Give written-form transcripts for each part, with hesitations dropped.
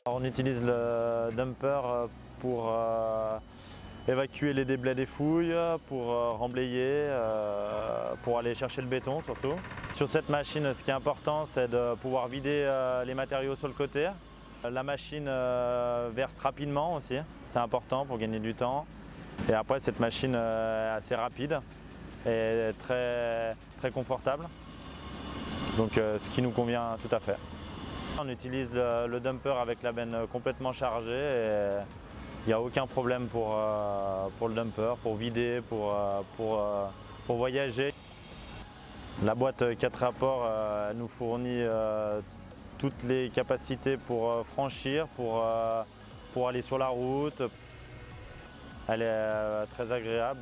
On utilise le dumper pour évacuer les déblais des fouilles, pour remblayer, pour aller chercher le béton surtout. Sur cette machine, ce qui est important, c'est de pouvoir vider les matériaux sur le côté. La machine verse rapidement aussi, c'est important pour gagner du temps. Et après, cette machine est assez rapide et très confortable, donc ce qui nous convient tout à fait. On utilise le dumper avec la benne complètement chargée et il n'y a aucun problème pour le dumper, pour vider, pour voyager. La boîte 4 rapports nous fournit toutes les capacités pour franchir, pour aller sur la route. Elle est très agréable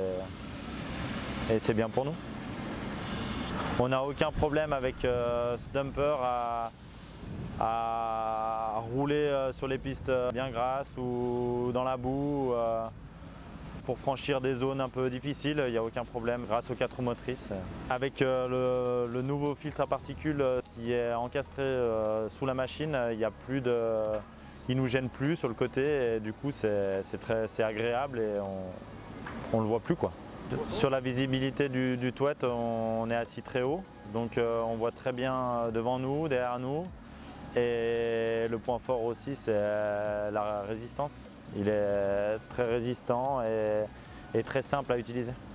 et c'est bien pour nous. On n'a aucun problème avec ce dumper à rouler sur les pistes bien grasses ou dans la boue. Pour franchir des zones un peu difficiles, il n'y a aucun problème grâce aux 4 roues motrices. Avec le nouveau filtre à particules qui est encastré sous la machine, il ne nous gêne plus sur le côté et du coup c'est agréable et on ne le voit plus, quoi. Sur la visibilité du toit, on est assis très haut, donc on voit très bien devant nous, derrière nous. Et le point fort aussi, c'est la résistance. Il est très résistant et très simple à utiliser.